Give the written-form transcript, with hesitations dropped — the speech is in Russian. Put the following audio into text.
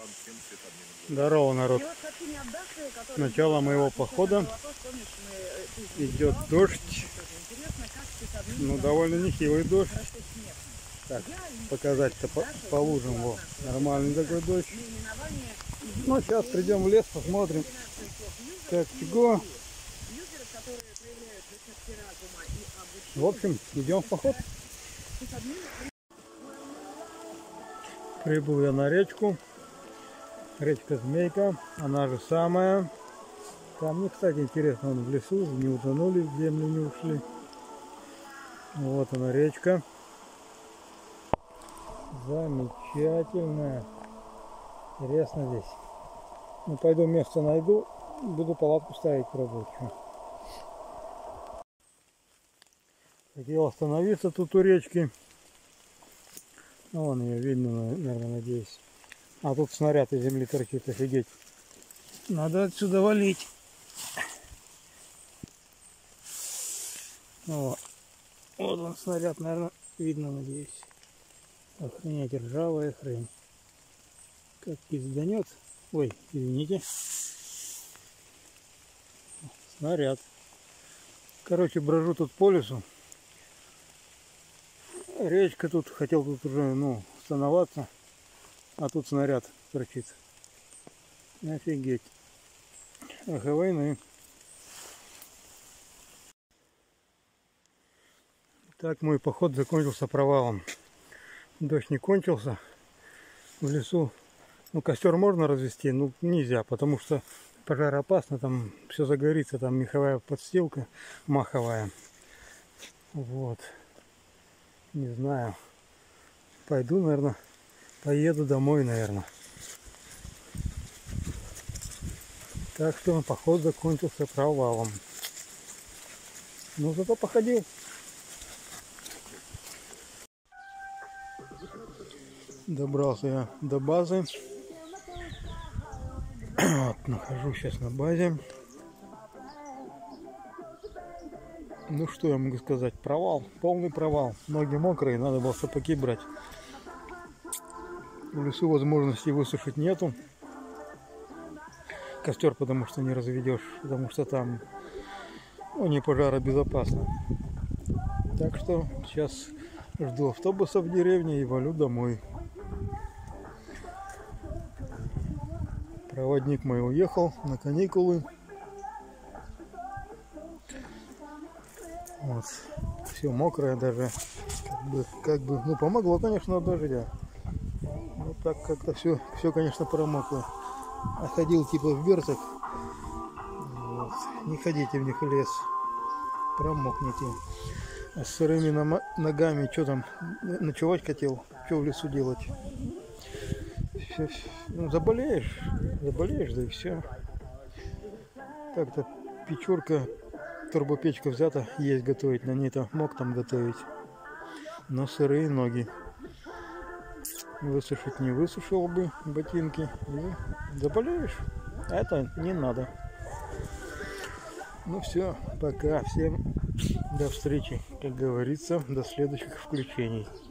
Здорово, народ. Начало моего похода. Идет дождь. Ну, довольно нехилый дождь. Так, показать-то по лужам. Вот. Нормальный такой дождь. Ну, сейчас придем в лес, посмотрим, как чего. В общем, идем в поход. Прибыл я на речку. Речка Змейка, она же самая. Там, мне, кстати, интересно, он в лесу, не утонули, в землю не ушли. Вот она, речка. Замечательная. Интересно здесь. Ну, пойду место найду, буду палатку ставить, пробовать. Хотел остановиться тут у речки. Вон ее видно, наверное, надеюсь. А тут снаряд из земли торчит, офигеть. Надо отсюда валить. Вот он снаряд, наверное, видно, надеюсь. Охренеть, ржавая хрень. Как пизданет. Ой, извините. Снаряд. Короче, брожу тут по лесу. Речка тут, хотел тут уже, ну, остановаться. А тут снаряд торчит. Офигеть. Эх, войны. Так мой поход закончился провалом. Дождь не кончился. В лесу, ну, костер можно развести, но нельзя, потому что пожароопасно, там все загорится, там меховая подстилка маховая. Вот. Не знаю. Пойду, наверное, поеду домой, наверное. Так что поход закончился провалом. Ну, зато походил. Добрался я до базы. Вот, нахожусь сейчас на базе. Ну, что я могу сказать? Провал, полный провал. Ноги мокрые, надо было сапоги брать. В лесу возможности высушить нету. Костер, потому что не разведешь, потому что там, ну, не пожаробезопасно. Так что сейчас жду автобуса в деревне и валю домой. Проводник мой уехал на каникулы. Вот. Все мокрое даже. Как бы, ну, помогло, конечно, от дождя. Ну, так как-то все, конечно, промокло. А ходил типа в берцах. Вот. Не ходите в них в лес. Промокнете. А с сырыми ногами, что там, ночевать хотел? Что в лесу делать? Все, ну, заболеешь, да и все. Так-то печурка, турбопечка взята, есть готовить, на ней-то мог там готовить. Но сырые ноги. Высушить не высушил бы ботинки. И заболеешь. А это не надо. Ну все, пока. Всем до встречи. Как говорится, до следующих включений.